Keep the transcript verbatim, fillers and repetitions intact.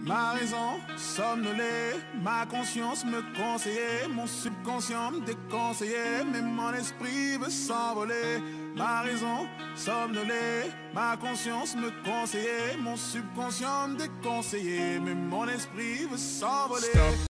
ma raison somnolée, ma conscience me conseillait, mon subconscient me déconseillait, mais mon esprit veut s'envoler. Ma raison somnolée, ma conscience me conseillait, mon subconscient me déconseillait, mais mon esprit veut s'envoler.